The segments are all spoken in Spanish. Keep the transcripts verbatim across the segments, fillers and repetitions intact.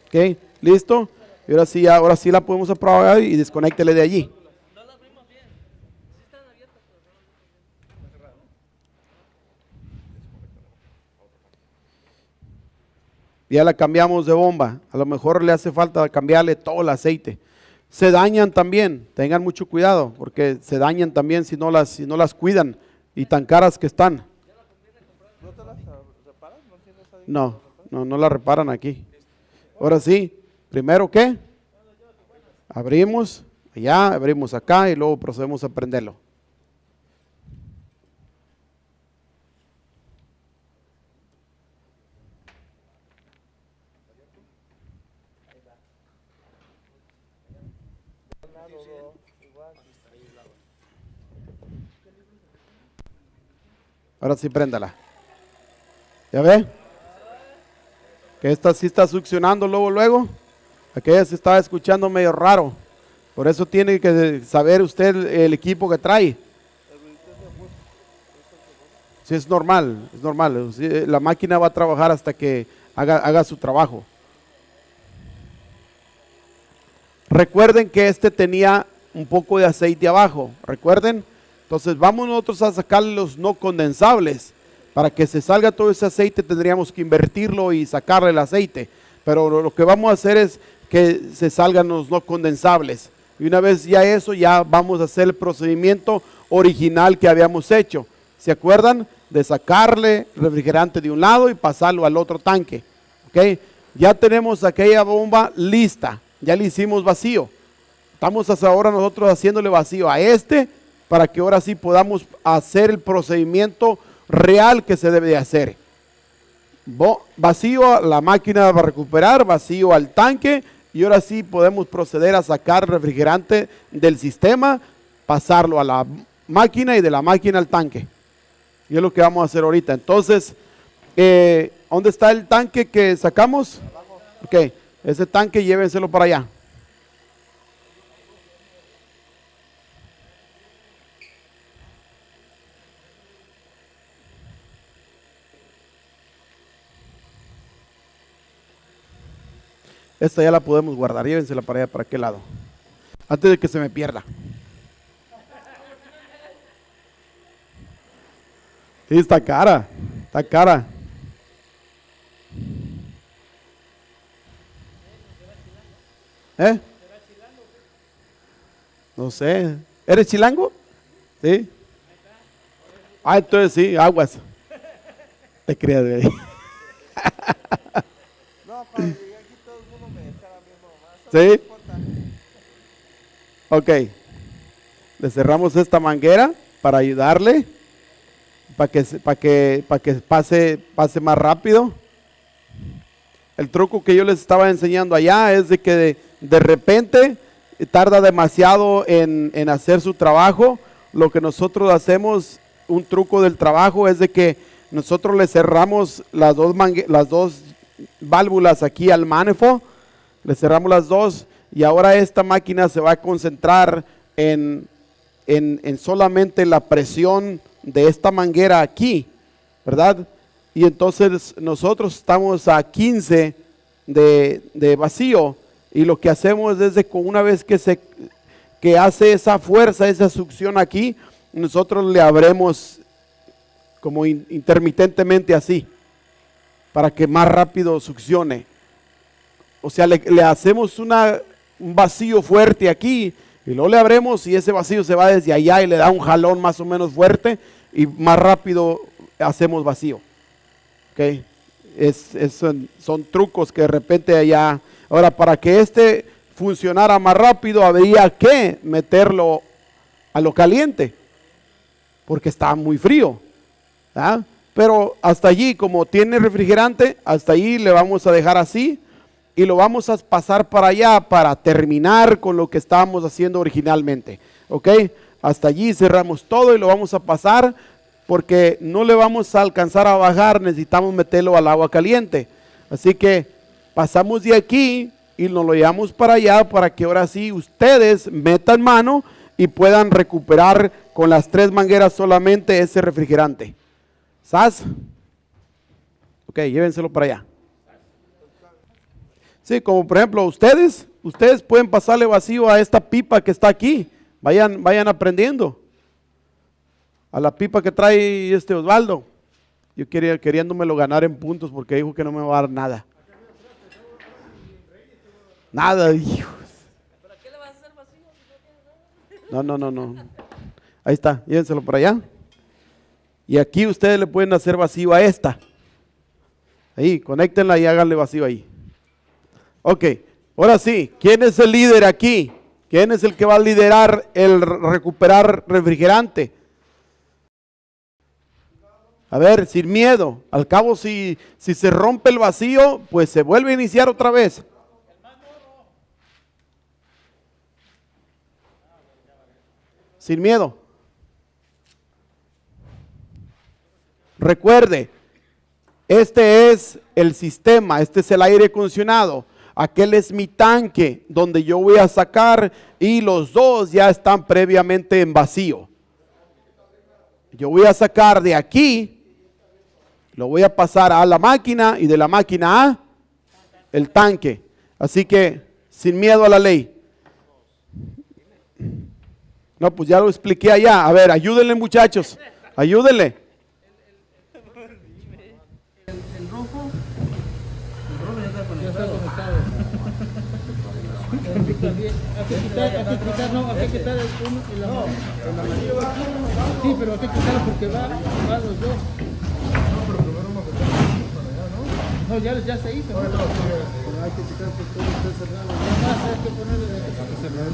Ok, listo. Y ahora sí, ahora sí la podemos apagar y desconéctele de allí. Ya la cambiamos de bomba. A lo mejor le hace falta cambiarle todo el aceite. Se dañan también, tengan mucho cuidado, porque se dañan también si no las, si no las cuidan, y tan caras que están. ¿No te las reparan? ¿No tienes ahí? No, no, no la reparan aquí. Ahora sí, primero ¿qué? Abrimos allá, abrimos acá y luego procedemos a prenderlo. Ahora sí, préndala. ¿Ya ve? Que esta sí está succionando luego, luego. Aquella se estaba escuchando medio raro. Por eso tiene que saber usted el equipo que trae. Sí, es normal, es normal. Sí, la máquina va a trabajar hasta que haga, haga su trabajo. Recuerden que este tenía un poco de aceite abajo. Recuerden. Entonces vamos nosotros a sacarle los no condensables. Para que se salga todo ese aceite tendríamos que invertirlo y sacarle el aceite. Pero lo que vamos a hacer es que se salgan los no condensables. Y una vez ya eso, ya vamos a hacer el procedimiento original que habíamos hecho. ¿Se acuerdan? De sacarle refrigerante de un lado y pasarlo al otro tanque. ¿Ok? Ya tenemos aquella bomba lista. Ya le hicimos vacío. Estamos hasta ahora nosotros haciéndole vacío a este, para que ahora sí podamos hacer el procedimiento real que se debe de hacer. Bo, vacío, la máquina va a recuperar, vacío al tanque, y ahora sí podemos proceder a sacar refrigerante del sistema, pasarlo a la máquina y de la máquina al tanque. Y es lo que vamos a hacer ahorita. Entonces, eh, ¿dónde está el tanque que sacamos? Ok, ese tanque llévenselo para allá. Esta ya la podemos guardar, llévensela para allá, para aquel lado, antes de que se me pierda. Sí, está cara, está cara. ¿Eh? No sé, ¿eres chilango? Sí. Ah, entonces sí, aguas. Te creas, güey. No, cuando llegué aquí todo el mundo me dejara a mí nomás. No ¿Sí? importa. Ok. Le cerramos esta manguera para ayudarle, para que, para que, para que pase, pase más rápido. El truco que yo les estaba enseñando allá es de que de, de repente tarda demasiado en, en hacer su trabajo. Lo que nosotros hacemos, un truco del trabajo, es de que nosotros le cerramos las dos, mangue, las dos válvulas aquí al manifold, le cerramos las dos, y ahora esta máquina se va a concentrar en, en, en solamente la presión de esta manguera aquí, ¿verdad? Y entonces nosotros estamos a quince de, de vacío, y lo que hacemos es de que una vez que se que hace esa fuerza, esa succión aquí, nosotros le abremos como in, intermitentemente así, para que más rápido succione. O sea, le, le hacemos una, un vacío fuerte aquí, y luego le abremos y ese vacío se va desde allá y le da un jalón más o menos fuerte, y más rápido hacemos vacío. Okay. Es, es, son, son trucos que de repente allá. Ahora, para que este funcionara más rápido, habría que meterlo a lo caliente, porque está muy frío, ¿verdad? Pero hasta allí, como tiene refrigerante, hasta allí le vamos a dejar así, y lo vamos a pasar para allá para terminar con lo que estábamos haciendo originalmente. Ok, hasta allí cerramos todo y lo vamos a pasar, porque no le vamos a alcanzar a bajar, necesitamos meterlo al agua caliente. Así que pasamos de aquí y nos lo llevamos para allá, para que ahora sí ustedes metan mano y puedan recuperar con las tres mangueras solamente ese refrigerante. ¿Sas? Ok, llévenselo para allá. Sí, como por ejemplo ustedes, ustedes pueden pasarle vacío a esta pipa que está aquí. Vayan, vayan aprendiendo. A la pipa que trae este Osvaldo. Yo quería, queriéndomelo ganar en puntos porque dijo que no me va a dar nada. Nada, hijos. ¿Para qué le vas a hacer vacío si no tiene nada? No, no, no, no. Ahí está, llévenselo para allá. Y aquí ustedes le pueden hacer vacío a esta. Ahí, conéctenla y háganle vacío ahí. Ok, ahora sí, ¿quién es el líder aquí? ¿Quién es el que va a liderar el recuperar refrigerante? A ver, sin miedo. Al cabo, si, si se rompe el vacío, pues se vuelve a iniciar otra vez. Sin miedo. Recuerde, este es el sistema, este es el aire acondicionado. Aquel es mi tanque donde yo voy a sacar y los dos ya están previamente en vacío. Yo voy a sacar de aquí, lo voy a pasar a la máquina y de la máquina a el tanque. Así que sin miedo a la ley. No, pues ya lo expliqué allá. A ver, ayúdenle muchachos, ayúdenle. El rojo, el rojo ya está conectado. Hay que quitar, hay que quitar, no, hay que quitar el uno y la no, sí, pero hay que quitarlo porque va, va los dos. No, pero primero vamos a quitar para allá, ¿no? No, ya, ya se hizo. No, no, pero hay que quitar porque todo está cerrado. Además hay que ponerle de que se cerrado.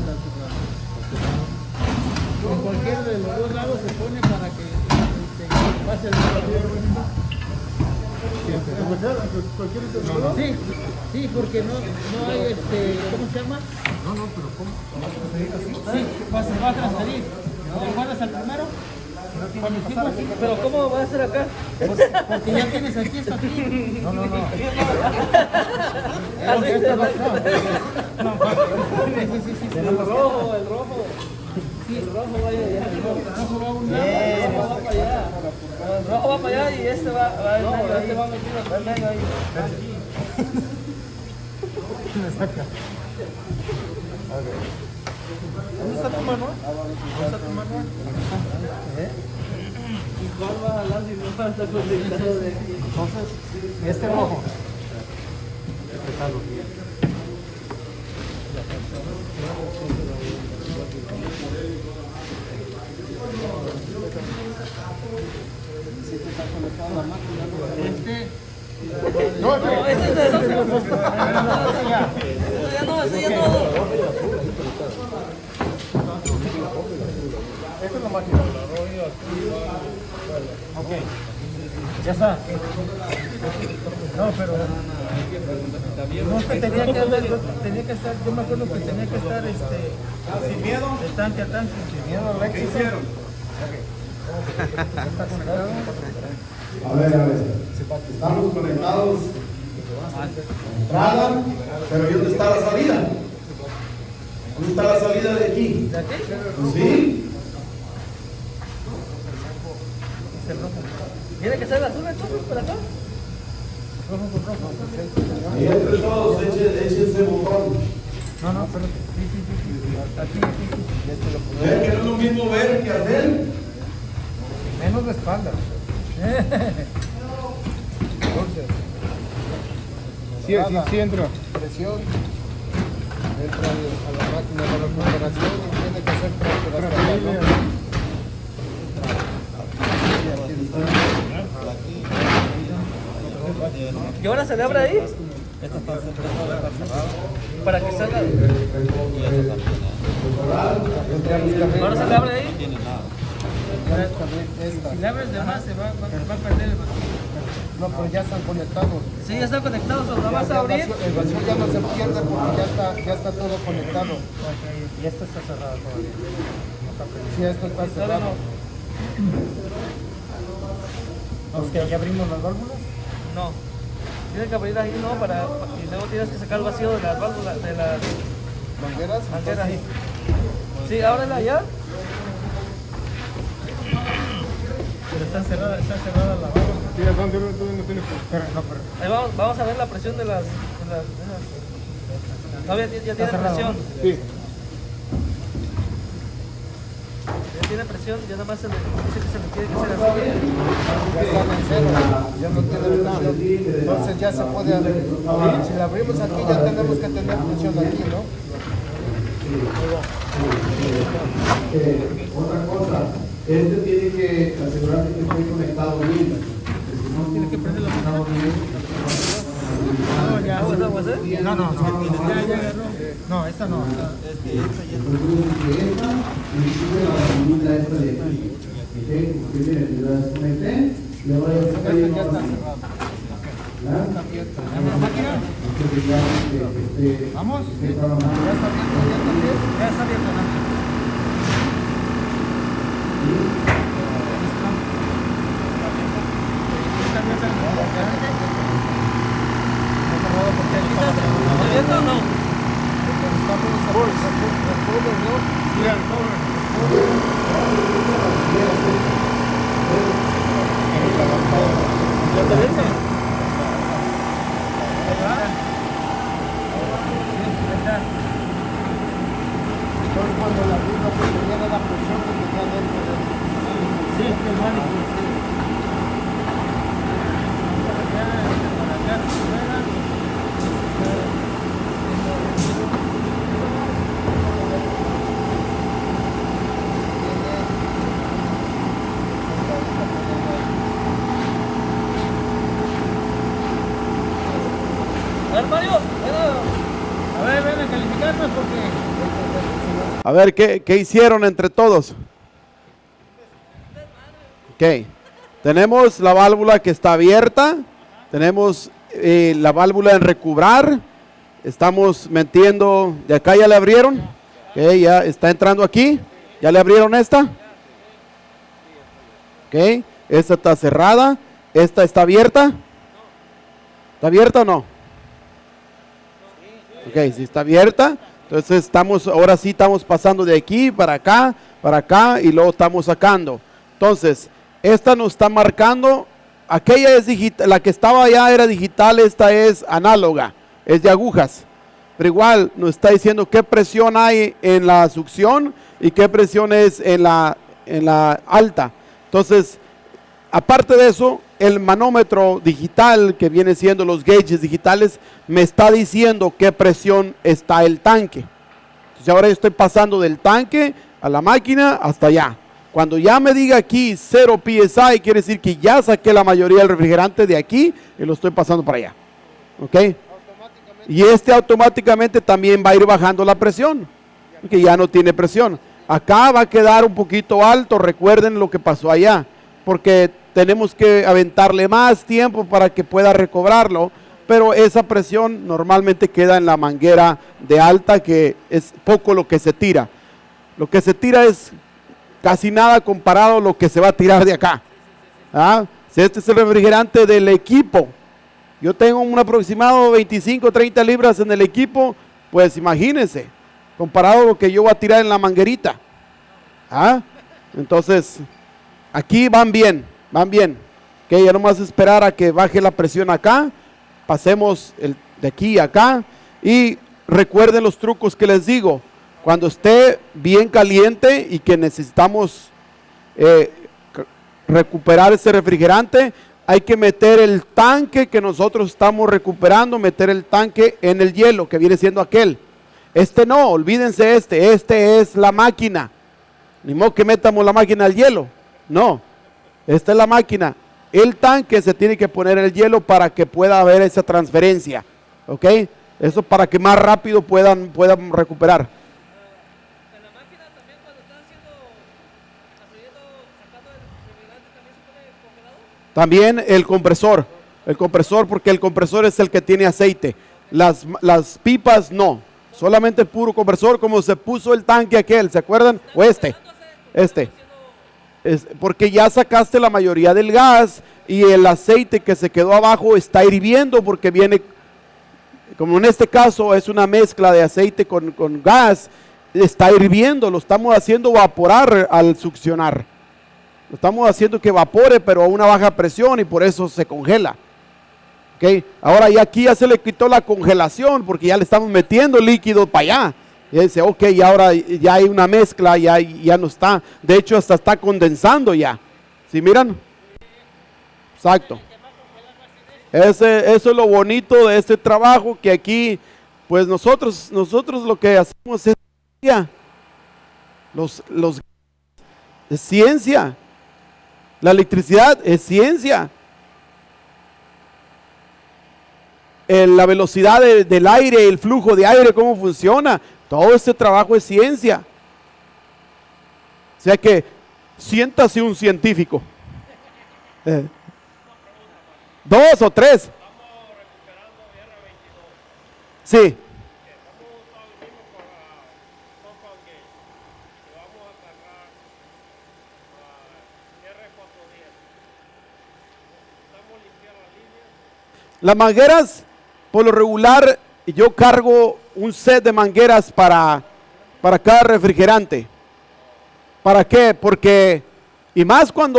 En cualquier de los dos lados se pone para que este, pase el calor. Sí, sí, porque no, no hay este, ¿cómo se llama? No, no, pero ¿cómo? Sí, va, se va a transferir. ¿Te guardas al primero? Cuando el tiempo así. Pero ¿cómo va a ser acá? Porque, porque ya tienes aquí, está aquí. No, no, no. Así se va. Sí, sí, sí. El rojo, el rojo. Sí, el rojo va allá. El rojo va a un lado, el rojo va para allá. El rojo va para allá y este va, va en medio. Este va metido en medio ahí. ¿Dónde está tu mano? ¿Dónde está tu mano? ¿Y cuál va adelante y no va a estar conectado de aquí? Entonces, este rojo. Este está lo bien. Este. No, no, este es de dos. Ya no, ese ya no. Esta es la máquina. Ok. Ya está. No, pero. No, que tenía que haber, tenía que estar, yo me acuerdo que tenía que estar este. Sin miedo. De tanque a tanque. Sin miedo, Alexis. ¿Qué hicieron? ¿Está conectado? A ver, a ver. Estamos conectados a la entrada, pero ¿y dónde está la salida? ¿Dónde está la salida de aquí? ¿De aquí? Sí. ¿Tiene que ser la azul entonces por acá? Rojo con rojo. Ahí entre todos, echen ese botón. No, no, pero sí, sí, sí, sí. Aquí, aquí. ¿Ven que no es lo mismo ver que hacer? Menos la espalda. Sí, sí, sí entra. Presión. Entra a la máquina de la recuperación y tiene que hacer transferación. ¿Y ahora se le abre ahí? Para que salga. ¿Ahora se le abre ahí? Si le abres de más se va, va, va a perder el vacío. No, pero ya están conectados. Sí, ya están conectados, ¿lo vas a abrir? El vacío ya no se pierde porque ya está, ya está todo conectado. Y esto está cerrado todavía. Sí, esto está cerrado. ¿Es que ya abrimos las válvulas? No. Tienes que abrir ahí, no, para, y luego tienes que sacar el vacío de las válvulas, de las ¿Mangueras? mangueras. Sí, ábrela ya. Pero está cerrada, está cerrada la válvula. Sí, ¿dónde no tiene? Ahí vamos, vamos a ver la presión de las, de las, de las No, ya, ya tiene presión. Sí. Ya tiene presión, ya nada más se le dice que se le tiene que hacer así. Ya está en cero, ya no tiene presión. Entonces ya se puede abrir. Si la abrimos aquí ya tenemos que tener presión aquí, ¿no? Eh, otra cosa, este tiene que asegurarse que esté conectado bien. Si no, tiene que prender la conectado bien. No, ya, ¿aguas, aguas, eh? No, no, no, ya, ya agarró. No, esta no. Es que esta ya esta y sube la maquinita esta de aquí. ¿Ok? Porque miren, la desconecté y ahora ya está cayendo. Ya está cerrado. ¿Verdad? ¿Dame la máquina? Entonces ya, este, este, Vamos. esté trabajando. Ya está abierto, ya está abierto. Ya está abierto, ¿no? ¿Está abierto o no? ¿Ya te viste? Entonces cuando la abrimos pues viene la presión que tenía dentro del... Sí, que es válido. Para acá, para acá, fuera. A ver, Mario, ven a, a ver, ven a calificarnos porque... A ver, ¿qué, qué hicieron entre todos? Ok. Tenemos la válvula que está abierta. Tenemos eh, la válvula en recubrar. Estamos metiendo. De acá ya le abrieron. Ok, ya está entrando aquí. ¿Ya le abrieron esta? Ok. Esta está cerrada. Esta está abierta. ¿Está abierta o no? Ok, si está abierta. Entonces estamos, ahora sí estamos pasando de aquí para acá, para acá y luego estamos sacando. Entonces, esta nos está marcando, aquella es digital, la que estaba allá era digital, esta es análoga, es de agujas. Pero igual nos está diciendo qué presión hay en la succión y qué presión es en la, en la alta. Entonces, aparte de eso, el manómetro digital, que viene siendo los gauges digitales, me está diciendo qué presión está el tanque. Entonces ahora yo estoy pasando del tanque a la máquina hasta allá. Cuando ya me diga aquí cero P S I, quiere decir que ya saqué la mayoría del refrigerante de aquí y lo estoy pasando para allá. ¿Ok? Y este automáticamente también va a ir bajando la presión, que ya no tiene presión. Acá va a quedar un poquito alto, recuerden lo que pasó allá, porque tenemos que aventarle más tiempo para que pueda recobrarlo, pero esa presión normalmente queda en la manguera de alta, que es poco lo que se tira. Lo que se tira es casi nada comparado a lo que se va a tirar de acá. ¿Ah? Si este es el refrigerante del equipo, yo tengo un aproximado veinticinco, treinta libras en el equipo, pues imagínense, comparado a lo que yo voy a tirar en la manguerita. ¿Ah? Entonces, aquí van bien, van bien. Que ya nomás esperar a que baje la presión acá, pasemos el, de aquí a acá, y recuerden los trucos que les digo. Cuando esté bien caliente y que necesitamos eh, recuperar ese refrigerante, hay que meter el tanque que nosotros estamos recuperando, meter el tanque en el hielo, que viene siendo aquel. Este no, olvídense este, este es la máquina. Ni modo que metamos la máquina al hielo, no, esta es la máquina. El tanque se tiene que poner en el hielo para que pueda haber esa transferencia, ¿ok? Eso para que más rápido puedan, puedan recuperar. En la máquina también cuando están haciendo, haciendo, sacando el refrigerante, ¿también se pone congelado? También el compresor, el compresor porque el compresor es el que tiene aceite. Las, las pipas no, solamente el puro compresor, como se puso el tanque aquel, ¿se acuerdan? O este, este. Es porque ya sacaste la mayoría del gas y el aceite que se quedó abajo está hirviendo porque viene, como en este caso es una mezcla de aceite con, con gas, está hirviendo, lo estamos haciendo evaporar al succionar. Lo estamos haciendo que evapore pero a una baja presión y por eso se congela. ¿Okay? Ahora ya aquí ya se le quitó la congelación porque ya le estamos metiendo líquido para allá. Y dice, ok, y ahora ya hay una mezcla, ya, ya no está. De hecho, hasta está condensando ya. ¿Sí miran? Exacto. Ese, eso es lo bonito de este trabajo, que aquí, pues nosotros, nosotros lo que hacemos es ciencia. Los, los, es ciencia. La electricidad es ciencia. El, la velocidad de, del aire, el flujo de aire, cómo funciona. Todo este trabajo es ciencia. O sea que siéntase un científico. Eh. Dos o tres. Sí. Las mangueras, por lo regular, yo cargo un set de mangueras para, para cada refrigerante. ¿Para qué? Porque, y más cuando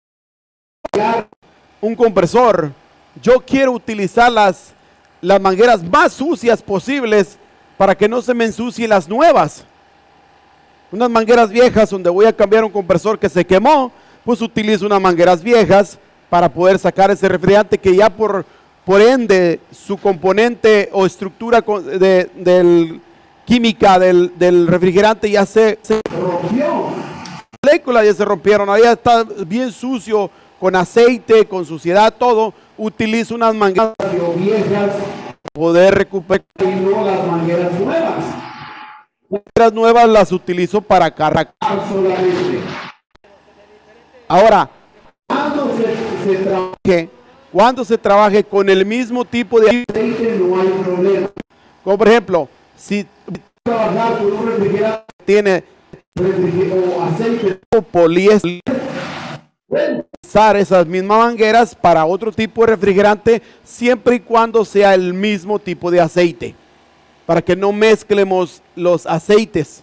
un compresor, yo quiero utilizar las, las mangueras más sucias posibles para que no se me ensucien las nuevas. Unas mangueras viejas donde voy a cambiar un compresor que se quemó, pues utilizo unas mangueras viejas para poder sacar ese refrigerante que ya por, por ende su componente o estructura de, del, química del, del refrigerante ya se, se rompió. Las moléculas ya se rompieron, ahí está bien sucio, con aceite, con suciedad, todo. Utilizo unas mangueras viejas para poder recuperar y no las mangueras nuevas. Las mangueras nuevas las utilizo para cargar solamente. Ahora, cuando se, se trabaje, cuando se trabaje con el mismo tipo de aceite, no hay problema. Como por ejemplo, si trabajar con un refrigerante que tiene o aceite o poliéster, usar esas mismas mangueras para otro tipo de refrigerante siempre y cuando sea el mismo tipo de aceite, para que no mezclemos los aceites.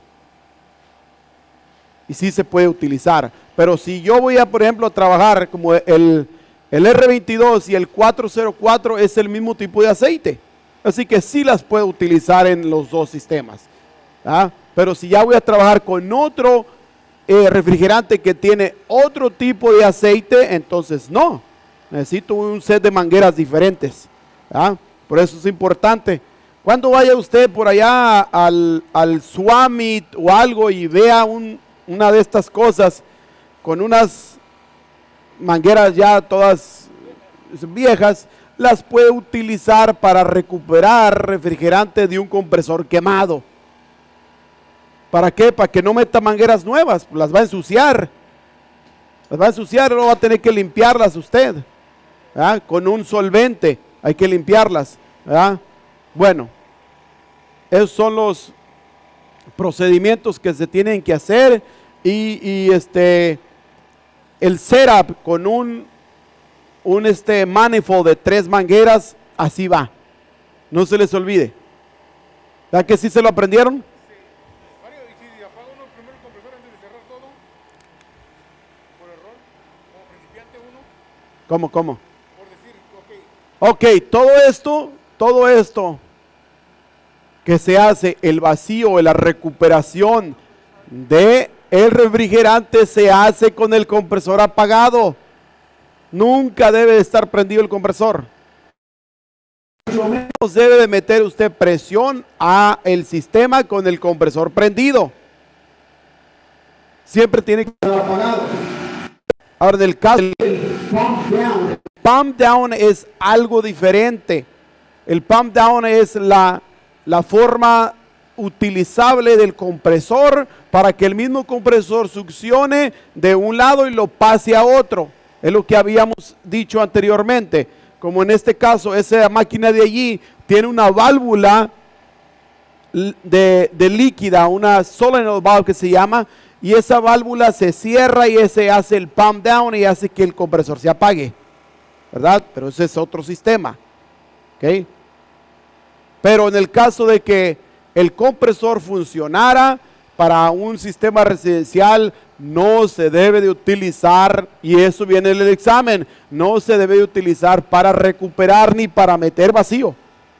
Y sí se puede utilizar, pero si yo voy a, por ejemplo, trabajar como el, el R veintidós y el cuatrocientos cuatro es el mismo tipo de aceite, así que sí las puedo utilizar en los dos sistemas, ¿ah? Pero si ya voy a trabajar con otro eh, refrigerante que tiene otro tipo de aceite, entonces no, necesito un set de mangueras diferentes, ¿ah? Por eso es importante. Cuando vaya usted por allá al, al Swamit o algo y vea un, una de estas cosas con unas mangueras ya todas viejas, las puede utilizar para recuperar refrigerante de un compresor quemado. ¿Para qué? Para que no meta mangueras nuevas, las va a ensuciar. Las va a ensuciar, no va a tener que limpiarlas usted, ¿verdad? Con un solvente hay que limpiarlas, ¿verdad? Bueno, esos son los procedimientos que se tienen que hacer y, y este, el setup con un, un este manifold de tres mangueras, así va. No se les olvide. ¿Verdad que sí se lo aprendieron? ¿Cómo, cómo? Por decir, okay. Ok, todo esto, todo esto que se hace, el vacío, la recuperación de el refrigerante se hace con el compresor apagado. Nunca debe de estar prendido el compresor. Mucho menos debe de meter usted presión a el sistema con el compresor prendido. Siempre tiene que estar apagado. Ahora, en el caso del pump down, pump down es algo diferente. El pump down es la, la forma utilizable del compresor para que el mismo compresor succione de un lado y lo pase a otro. Es lo que habíamos dicho anteriormente. Como en este caso, esa máquina de allí tiene una válvula de, de líquida, una solenoid valve que se llama, y esa válvula se cierra y ese hace el pump down y hace que el compresor se apague, ¿verdad? Pero ese es otro sistema, ¿ok? Pero en el caso de que el compresor funcionara, para un sistema residencial no se debe de utilizar, y eso viene en el examen, no se debe de utilizar para recuperar ni para meter vacío.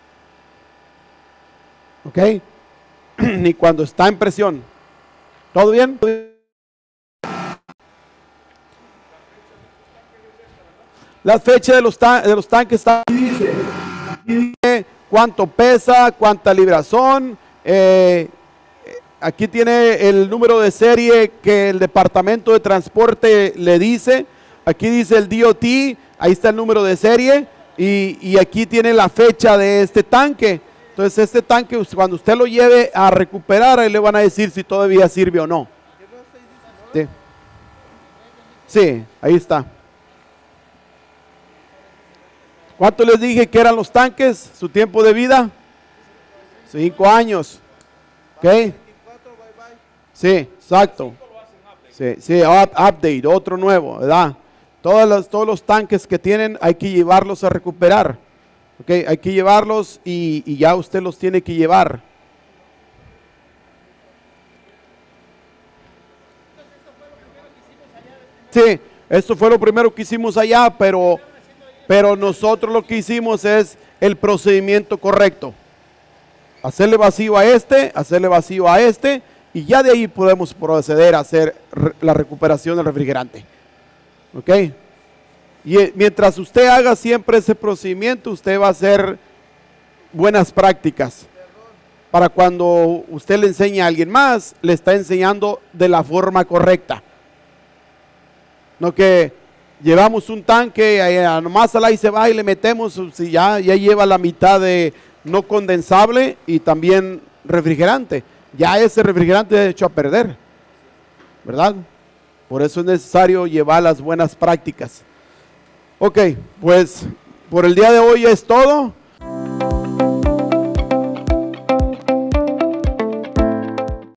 ¿Ok? Ni cuando está en presión. ¿Todo bien? La fecha de los, tan de los tanques está... Dice, dice cuánto pesa, cuánta libras son. Eh, aquí tiene el número de serie que el departamento de transporte le dice. Aquí dice el D O T, ahí está el número de serie. Y, y aquí tiene la fecha de este tanque. Entonces este tanque, cuando usted lo lleve a recuperar, ahí le van a decir si todavía sirve o no. Sí, sí, ahí está. ¿Cuánto les dije que eran los tanques? ¿Su tiempo de vida? Cinco años. ¿Ok? Sí, exacto. Sí, sí, update, otro nuevo, ¿verdad? Todos los, todos los tanques que tienen hay que llevarlos a recuperar. ¿Ok? Hay que llevarlos y, y ya usted los tiene que llevar. Sí, esto fue lo primero que hicimos allá, pero... Pero nosotros lo que hicimos es el procedimiento correcto. Hacerle vacío a este, hacerle vacío a este, y ya de ahí podemos proceder a hacer la recuperación del refrigerante. ¿Ok? Y mientras usted haga siempre ese procedimiento, usted va a hacer buenas prácticas. Para cuando usted le enseñe a alguien más, le está enseñando de la forma correcta. No que... Llevamos un tanque, nomás al ahí se va y le metemos, si ya, ya lleva la mitad de no condensable y también refrigerante. Ya ese refrigerante ha hecho a perder, ¿verdad? Por eso es necesario llevar las buenas prácticas. Ok, pues por el día de hoy es todo.